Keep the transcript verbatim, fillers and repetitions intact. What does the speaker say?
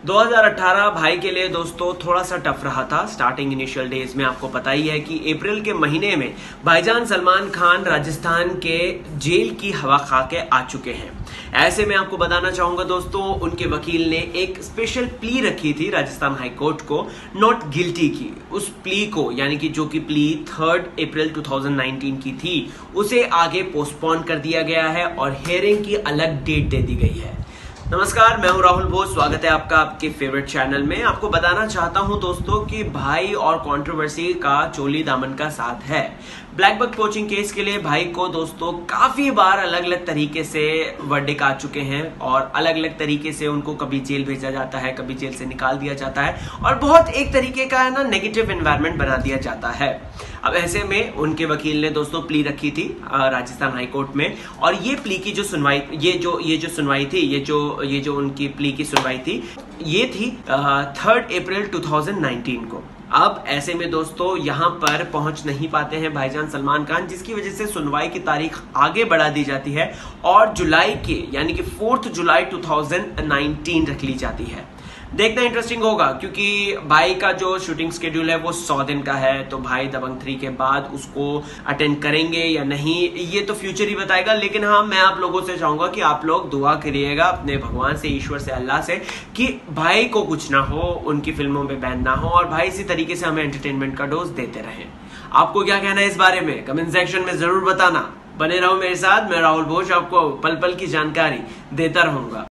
दो हज़ार अठारह भाई के लिए दोस्तों थोड़ा सा टफ रहा था। स्टार्टिंग इनिशियल डेज में आपको पता ही है कि अप्रैल के महीने में भाईजान सलमान खान राजस्थान के जेल की हवा खा के आ चुके हैं। ऐसे में आपको बताना चाहूंगा दोस्तों, उनके वकील ने एक स्पेशल प्ली रखी थी राजस्थान हाई कोर्ट को नॉट गिल्टी की। उस प्ली को यानी कि जो कि प्ली थर्ड अप्रैल दो हज़ार उन्नीस की थी, उसे आगे पोस्टपोन कर दिया गया है और हियरिंग की अलग डेट दे दी गई है। नमस्कार, मैं हूं राहुल भोज। स्वागत है आपका आपके फेवरेट चैनल में। आपको बताना चाहता हूं दोस्तों कि भाई और कंट्रोवर्सी का चोली दामन का साथ है। ब्लैक बक पोचिंग केस के लिए भाई को दोस्तों काफी बार अलग अलग तरीके से वर्डिक आ चुके हैं और अलग अलग तरीके से उनको कभी जेल भेजा जाता है, कभी जेल से निकाल दिया जाता है और बहुत एक तरीके का है ना नेगेटिव एनवायरनमेंट बना दिया जाता है। अब ऐसे में उनके वकील ने दोस्तों प्ली रखी थी राजस्थान हाई कोर्ट में और ये प्ली की जो सुनवाई ये जो ये जो सुनवाई थी ये जो ये जो उनकी प्ली की सुनवाई थी ये थी थर्ड अप्रैल दो हज़ार उन्नीस को। अब ऐसे में दोस्तों यहाँ पर पहुंच नहीं पाते हैं भाईजान सलमान खान, जिसकी वजह से सुनवाई की तारीख आगे बढ़ा दी जाती है और जुलाई के यानी कि फोर्थ जुलाई दो हज़ार उन्नीस रख ली जाती है। देखना इंटरेस्टिंग होगा क्योंकि भाई का जो शूटिंग स्केड्यूल है वो सौ दिन का है, तो भाई दबंग थ्री के बाद उसको अटेंड करेंगे या नहीं ये तो फ्यूचर ही बताएगा। लेकिन हाँ, मैं आप लोगों से चाहूंगा कि आप लोग दुआ करिएगा अपने भगवान से, ईश्वर से, अल्लाह से कि भाई को कुछ ना हो, उनकी फिल्मों में बैन ना हो और भाई इसी तरीके से हमें एंटरटेनमेंट का डोज देते रहें। आपको क्या कहना है इस बारे में कमेंट सेक्शन में जरूर बताना। बने रहो मेरे साथ, मैं राहुल भोज आपको पल पल की जानकारी देता रहूंगा।